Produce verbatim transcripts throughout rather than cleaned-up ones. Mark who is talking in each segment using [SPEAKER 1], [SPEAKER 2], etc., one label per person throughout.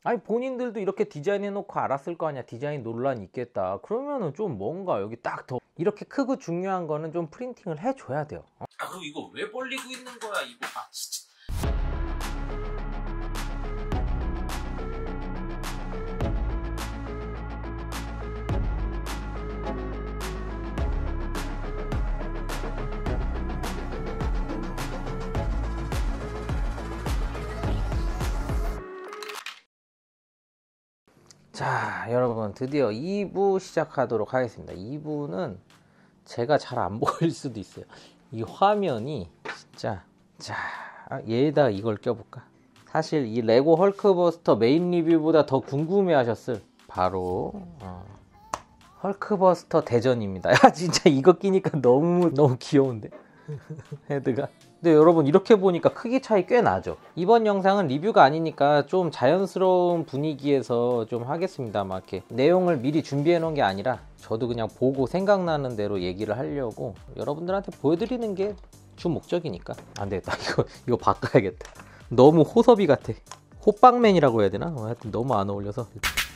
[SPEAKER 1] 아니 본인들도 이렇게 디자인해 놓고 알았을 거 아니야. 디자인 논란이 있겠다. 그러면은 좀 뭔가 여기 딱 더 이렇게 크고 중요한 거는 좀 프린팅을 해줘야 돼요. 어?
[SPEAKER 2] 아 그럼 이거 왜 벌리고 있는 거야 이거. 아 진짜.
[SPEAKER 1] 자 여러분 드디어 이 부 시작하도록 하겠습니다. 이 부는 제가 잘 안 보일 수도 있어요. 이 화면이 진짜. 자 얘에다 이걸 껴볼까. 사실 이 레고 헐크버스터 메인 리뷰보다 더 궁금해 하셨을 바로 어, 헐크버스터 대전입니다. 야 진짜 이거 끼니까 너무 너무 귀여운데 헤드가. 근데 여러분 이렇게 보니까 크기 차이 꽤 나죠. 이번 영상은 리뷰가 아니니까 좀 자연스러운 분위기에서 좀 하겠습니다. 막 이렇게 내용을 미리 준비해 놓은 게 아니라 저도 그냥 보고 생각나는 대로 얘기를 하려고 여러분들한테 보여드리는 게 주 목적이니까. 안 되겠다. 이거 이거 바꿔야겠다. 너무 호섭이 같아. 호빵맨이라고 해야 되나? 어, 하여튼 너무 안 어울려서.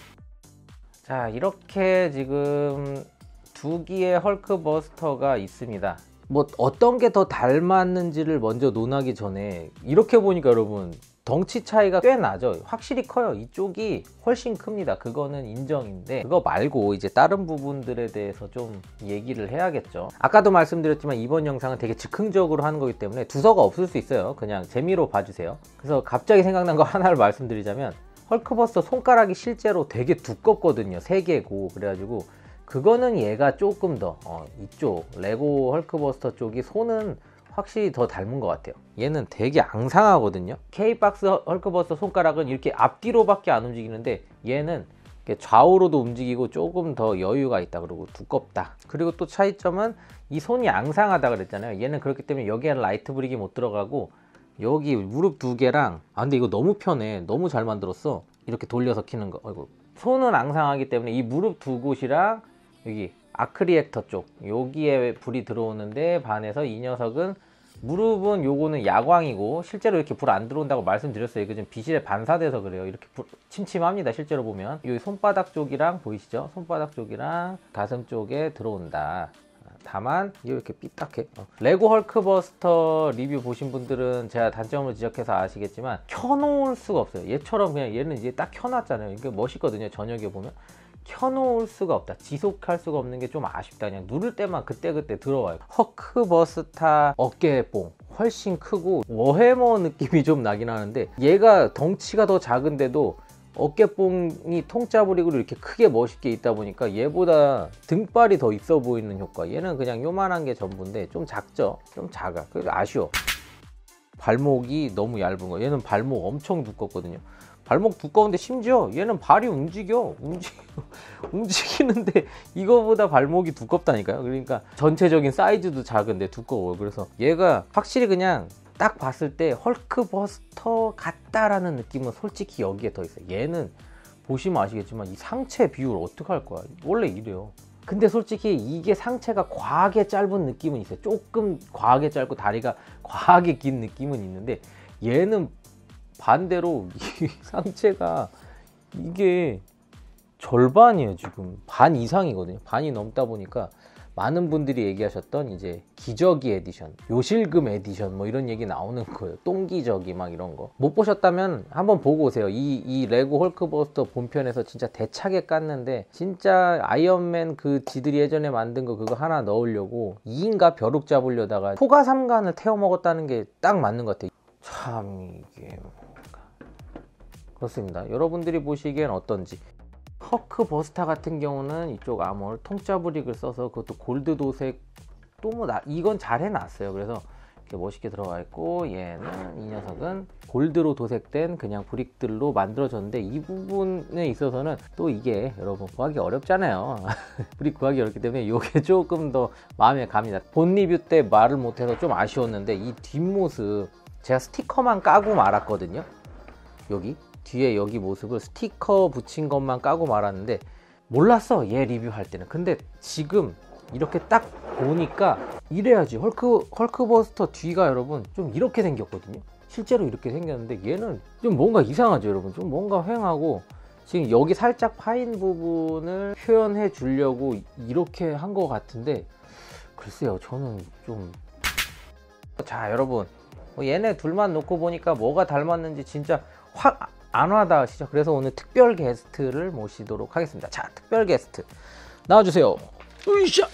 [SPEAKER 1] 자 이렇게 지금 두 기의 헐크버스터가 있습니다. 뭐 어떤 게 더 닮았는지를 먼저 논하기 전에 이렇게 보니까 여러분 덩치 차이가 꽤 나죠. 확실히 커요. 이쪽이 훨씬 큽니다. 그거는 인정인데 그거 말고 이제 다른 부분들에 대해서 좀 얘기를 해야겠죠. 아까도 말씀드렸지만 이번 영상은 되게 즉흥적으로 하는 거기 때문에 두서가 없을 수 있어요. 그냥 재미로 봐주세요. 그래서 갑자기 생각난 거 하나를 말씀드리자면 헐크버스터 손가락이 실제로 되게 두껍거든요. 세 개고. 그래가지고 그거는 얘가 조금 더 어, 이쪽 레고 헐크버스터 쪽이 손은 확실히 더 닮은 것 같아요. 얘는 되게 앙상하거든요. K박스 헐크버스터 손가락은 이렇게 앞뒤로밖에 안 움직이는데 얘는 좌우로도 움직이고 조금 더 여유가 있다. 그리고 두껍다. 그리고 또 차이점은 이 손이 앙상하다 그랬잖아요. 얘는 그렇기 때문에 여기에 라이트 브릭이 못 들어가고 여기 무릎 두 개랑 아 근데 이거 너무 편해. 너무 잘 만들었어. 이렇게 돌려서 키는 거. 아이고. 손은 앙상하기 때문에 이 무릎 두 곳이랑 여기 아크리액터 쪽 여기에 불이 들어오는데 반해서 이 녀석은 무릎은 요거는 야광이고 실제로 이렇게 불 안 들어온다고 말씀드렸어요. 이거 지금 비실에 반사돼서 그래요. 이렇게 불, 침침합니다. 실제로 보면 여기 손바닥 쪽이랑 보이시죠? 손바닥 쪽이랑 가슴 쪽에 들어온다. 다만 이렇게 삐딱해. 어. 레고 헐크버스터 리뷰 보신 분들은 제가 단점을 지적해서 아시겠지만 켜놓을 수가 없어요. 얘처럼 그냥 얘는 이제 딱 켜놨잖아요. 이게 멋있거든요. 저녁에 보면 켜놓을 수가 없다. 지속할 수가 없는 게 좀 아쉽다. 그냥 누를 때만 그때그때 들어와요. 헐크버스터 어깨뽕 훨씬 크고 워해머 느낌이 좀 나긴 하는데 얘가 덩치가 더 작은데도 어깨뽕이 통짜부리고 이렇게 크게 멋있게 있다 보니까 얘보다 등발이 더 있어 보이는 효과. 얘는 그냥 요만한 게 전부인데 좀 작죠. 좀 작아. 그래서 아쉬워. 발목이 너무 얇은 거. 얘는 발목 엄청 두껍거든요. 발목 두꺼운데 심지어 얘는 발이 움직여 움직여 움직이는데 이거보다 발목이 두껍다니까요. 그러니까 전체적인 사이즈도 작은데 두꺼워요. 그래서 얘가 확실히 그냥 딱 봤을 때 헐크버스터 같다라는 느낌은 솔직히 여기에 더 있어요. 얘는 보시면 아시겠지만 이 상체 비율 어떡할 거야. 원래 이래요. 근데 솔직히 이게 상체가 과하게 짧은 느낌은 있어요. 조금 과하게 짧고 다리가 과하게 긴 느낌은 있는데 얘는 반대로 이 상체가 이게 절반이에요. 지금 반 이상이거든요. 반이 넘다 보니까 많은 분들이 얘기하셨던 이제 기저귀 에디션, 요실금 에디션 뭐 이런 얘기 나오는 거예요. 똥기저귀 막 이런 거. 못 보셨다면 한번 보고 오세요. 이, 이 레고 헐크버스터 본편에서 진짜 대차게 깠는데 진짜 아이언맨 그 지들이 예전에 만든 거 그거 하나 넣으려고 이 인가 벼룩 잡으려다가 소가 삼간을 태워 먹었다는 게 딱 맞는 것 같아요. 참 이게 그렇습니다. 여러분들이 보시기엔 어떤지. 헐크버스터 같은 경우는 이쪽 아몰 통짜브릭을 써서 그것도 골드 도색 또 뭐 이건 잘 해놨어요. 그래서 이렇게 멋있게 들어가 있고 얘는 이 녀석은 골드로 도색된 그냥 브릭들로 만들어졌는데 이 부분에 있어서는 또 이게 여러분 구하기 어렵잖아요. 브릭 구하기 어렵기 때문에 이게 조금 더 마음에 갑니다. 본 리뷰 때 말을 못해서 좀 아쉬웠는데 이 뒷모습 제가 스티커만 까고 말았거든요. 여기 뒤에 여기 모습을 스티커 붙인 것만 까고 말았는데 몰랐어 얘 리뷰할 때는. 근데 지금 이렇게 딱 보니까 이래야지. 헐크, 헐크버스터 뒤가 여러분 좀 이렇게 생겼거든요. 실제로 이렇게 생겼는데 얘는 좀 뭔가 이상하죠 여러분. 좀 뭔가 휑하고 지금 여기 살짝 파인 부분을 표현해 주려고 이렇게 한 것 같은데 글쎄요 저는 좀... 자 여러분 얘네 둘만 놓고 보니까 뭐가 닮았는지 진짜 확 안 와닿으시죠? 그래서 오늘 특별 게스트를 모시도록 하겠습니다. 자 특별 게스트 나와주세요. 으이샤!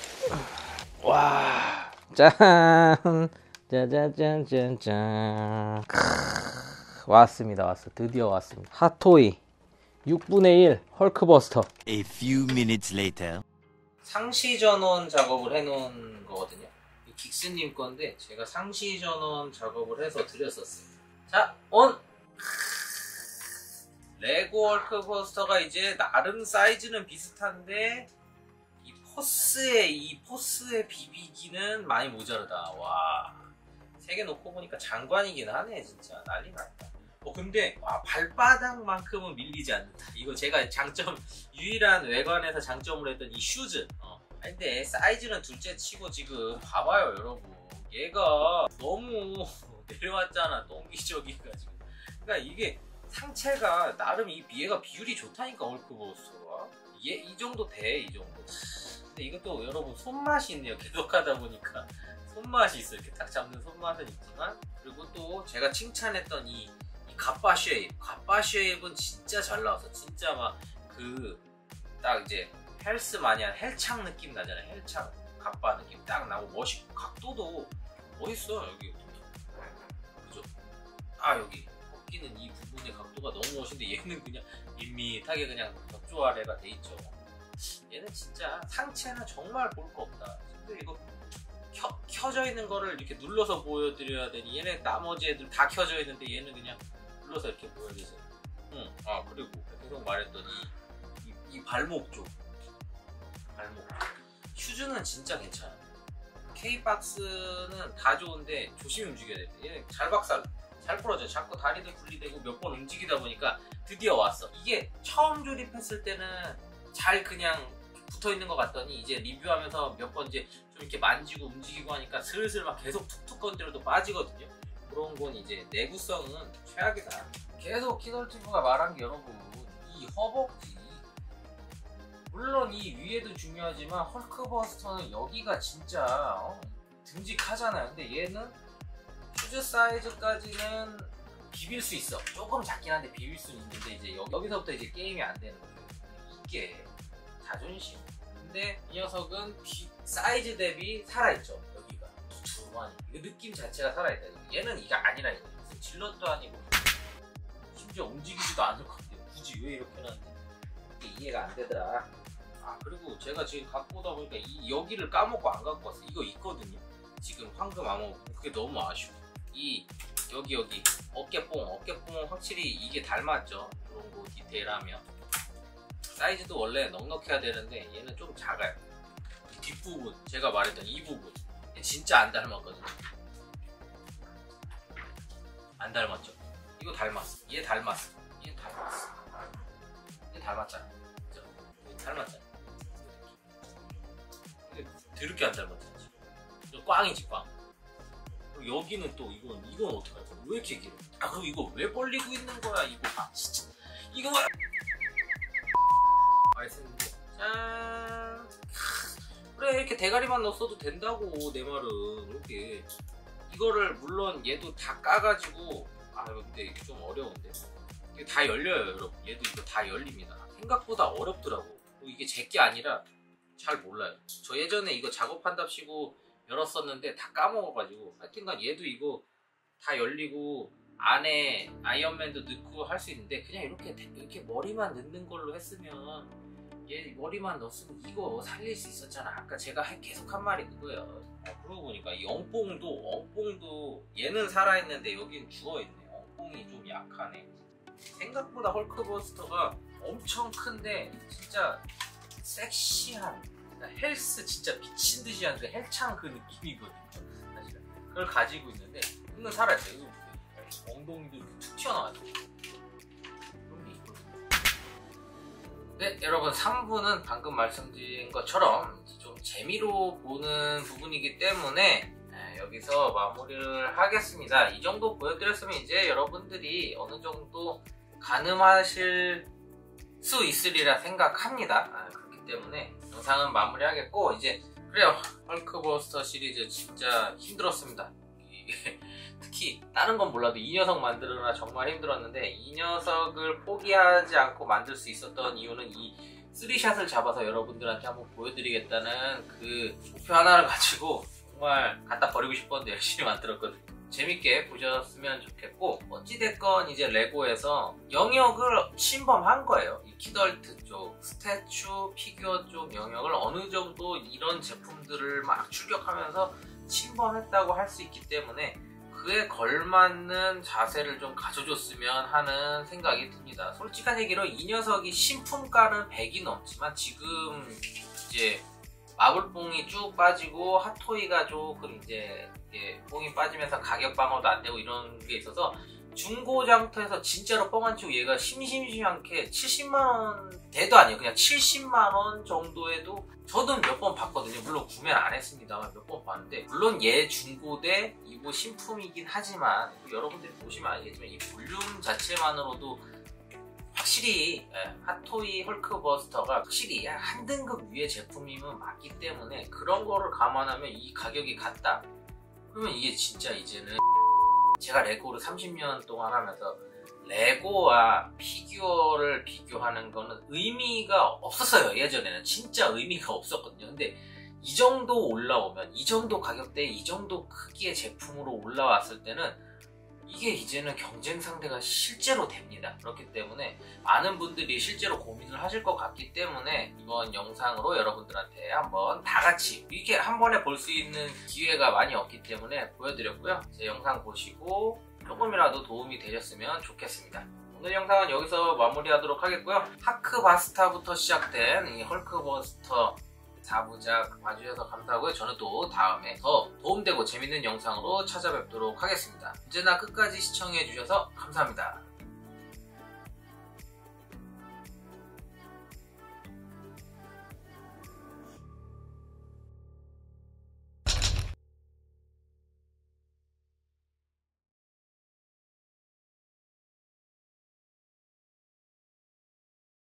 [SPEAKER 1] 와, 짠, 짜자짠짠짠. 왔습니다, 왔어. 드디어 왔습니다. 핫토이 육분의 일 헐크버스터.
[SPEAKER 3] A few minutes later.
[SPEAKER 2] 상시 전원 작업을 해놓은 거거든요. 이 긱스님 건데 제가 상시 전원 작업을 해서 드렸었어요. 자, 온! 레고 헐크버스터가 이제 나름 사이즈는 비슷한데 이 포스의 이 포스의 비비기는 많이 모자르다. 와, 세 개 놓고 보니까 장관이긴 하네. 진짜 난리 났다. 어 근데 와, 발바닥만큼은 밀리지 않는다. 이거 제가 장점 유일한 외관에서 장점으로 했던 이 슈즈. 어. 근데 사이즈는 둘째 치고 지금 봐봐요 여러분. 얘가 너무 내려왔잖아. 똥기저기가지고. 그러니까 이게 상체가 나름 이 얘가 비율이 좋다니까 헐크버스터가. 얘 이 정도 돼, 이 정도. 근데 이것도 여러분 손맛이 있네요. 계속 하다 보니까 손맛이 있어. 이렇게 딱 잡는 손맛은 있지만, 그리고 또 제가 칭찬했던 이, 이 갑바 쉐입, 갑바 쉐입은 진짜 잘 나와서 진짜 막 그 딱 이제 헬스 마냥 헬창 느낌 나잖아요. 헬창 갑바 느낌 딱 나고 멋있고 각도도 멋있어. 여기 그죠? 아 여기 끼는 이 부분의 각도가 너무 멋있는데 얘는 그냥 밋밋하게 그냥 격조 아래가 돼 있죠. 얘는 진짜 상체는 정말 볼 거 없다. 근데 이거 켜, 켜져 있는 거를 이렇게 눌러서 보여드려야 되니 얘네 나머지 애들 다 켜져 있는데 얘는 그냥 눌러서 이렇게 보여주세요. 응. 아 그리고 계속 말했던 이, 이, 이 발목 쪽 발목 슈즈는 진짜 괜찮아. K박스는 다 좋은데 조심히 움직여야 돼. 얘는 잘 박살 잘 부러져. 자꾸 다리도 분리되고 몇 번 움직이다 보니까 드디어 왔어. 이게 처음 조립했을 때는 잘 그냥 붙어 있는 것 같더니 이제 리뷰하면서 몇 번 이제 좀 이렇게 만지고 움직이고 하니까 슬슬 막 계속 툭툭 건드려도 빠지거든요. 그런 건 이제 내구성은 최악이다. 계속 키덜티브가 말한 게 여러분 이 허벅지 물론 이 위에도 중요하지만 헐크버스터는 여기가 진짜 어, 듬직하잖아요. 근데 얘는 슈즈 사이즈까지는 비빌 수 있어. 조금 작긴 한데 비빌 수는 있는데 이제 여기, 여기서부터 이제 게임이 안 되는 거예요. 이게 자존심. 근데 이 녀석은 비, 사이즈 대비 살아있죠. 여기가 두툼하니 이 느낌 자체가 살아있다. 얘는 이게 아니라 이거 무슨 질럿도 아니고 심지어 움직이지도 않을 건데 굳이 왜 이렇게 해놨는지 이해가 안 되더라. 아 그리고 제가 지금 갖고 오다 보니까 이 여기를 까먹고 안 갖고 왔어. 이거 있거든요. 지금 황금 암호. 그게 너무 아쉬워. 이 여기 여기 어깨뽕 어깨뽕은 확실히 이게 닮았죠. 이런 거 디테일하면 사이즈도 원래 넉넉해야 되는데 얘는 좀 작아요. 이 뒷부분 제가 말했던 이 부분 얘 진짜 안 닮았거든요. 안 닮았죠. 이거 닮았어. 얘 닮았어. 얘 닮았어. 얘 닮았잖아. 그죠? 얘 닮았잖아. 이게 드럽게 안 닮았잖아. 이거 꽝이지 꽝. 그리고 여기는 또 이건 이건 어떻게 할까? 왜 이렇게 길어? 아 그리고 이거 왜 벌리고 있는 거야 이거? 아 진짜 이거 뭐야? 알겠는데 짠. 그래 이렇게 대가리만 넣었어도 된다고 내 말은. 이렇게 이거를 물론 얘도 다 까가지고 아 근데 이게 좀 어려운데 이게 다 열려요 여러분. 얘도 이거 다 열립니다. 생각보다 어렵더라고. 이게 제게 아니라 잘 몰라요. 저 예전에 이거 작업한답시고 열었었는데 다 까먹어가지고 하여튼간 얘도 이거 다 열리고 안에 아이언맨도 넣고 할 수 있는데 그냥 이렇게 이렇게 머리만 넣는 걸로 했으면 얘 머리만 넣었으면 이거 살릴 수 있었잖아. 아까 제가 계속 한 말이 그거예요. 아, 그러고 보니까 이 엉뽕도 엉뽕도 얘는 살아있는데 여긴 죽어있네. 엉뽕이 좀 약하네. 생각보다 헐크버스터가 엄청 큰데 진짜 섹시한 헬스 진짜 미친듯이 하는 헬창 그 느낌이거든요. 사실은 그걸 가지고 있는데 이건 살아있어요. 엉덩이도 이렇게 툭 튀어나와요. 그런 게 있거든요. 네 여러분 삼 부는 방금 말씀드린 것처럼 좀 재미로 보는 부분이기 때문에 여기서 마무리를 하겠습니다. 이 정도 보여드렸으면 이제 여러분들이 어느 정도 가늠하실 수 있으리라 생각합니다. 아, 그렇기 때문에 영상은 마무리하겠고, 이제 그래요. 헐크버스터 시리즈 진짜 힘들었습니다. 이게 특히 다른 건 몰라도 이 녀석 만들느라 정말 힘들었는데, 이 녀석을 포기하지 않고 만들 수 있었던 이유는 이 쓰리샷을 잡아서 여러분들한테 한번 보여드리겠다는 그 목표 하나를 가지고 정말 갖다 버리고 싶었는데 열심히 만들었거든요. 재밌게 보셨으면 좋겠고, 어찌됐건 이제 레고에서 영역을 침범한 거예요. 이 키덜트 쪽, 스태츄, 피규어 쪽 영역을 어느 정도 이런 제품들을 막 출격하면서 침범했다고 할 수 있기 때문에 그에 걸맞는 자세를 좀 가져줬으면 하는 생각이 듭니다. 솔직한 얘기로 이 녀석이 신품가는 백이 넘지만 지금 이제 마블뽕이 쭉 빠지고 핫토이가 조금 이제 뽕이 빠지면서 가격 방어도 안 되고 이런 게 있어서 중고 장터에서 진짜로 뻥 안 치고 얘가 심심치 않게 칠십만 원대도 아니에요. 그냥 칠십만 원 정도에도 저도 몇 번 봤거든요. 물론 구매는 안 했습니다만 몇 번 봤는데, 물론 얘 중고대 이거 신품이긴 하지만 여러분들이 보시면 알겠지만 이 볼륨 자체만으로도 확실히 핫토이 헐크버스터가 확실히 한 등급 위의 제품이면 맞기 때문에 그런 거를 감안하면 이 가격이 같다? 그러면 이게 진짜 이제는 제가 레고를 삼십 년 동안 하면서 레고와 피규어를 비교하는 거는 의미가 없었어요. 예전에는 진짜 의미가 없었거든요. 근데 이 정도 올라오면, 이 정도 가격대에 이 정도 크기의 제품으로 올라왔을 때는 이게 이제는 경쟁 상대가 실제로 됩니다. 그렇기 때문에 많은 분들이 실제로 고민을 하실 것 같기 때문에 이번 영상으로 여러분들한테 한번 다 같이 이렇게 한 번에 볼 수 있는 기회가 많이 없기 때문에 보여드렸고요. 제 영상 보시고 조금이라도 도움이 되셨으면 좋겠습니다. 오늘 영상은 여기서 마무리하도록 하겠고요. 하크바스타부터 시작된 이 헐크버스터 사 부작 봐주셔서 감사하고요. 저는 또 다음에 더 도움되고 재밌는 영상으로 찾아뵙도록 하겠습니다. 언제나 끝까지 시청해주셔서 감사합니다.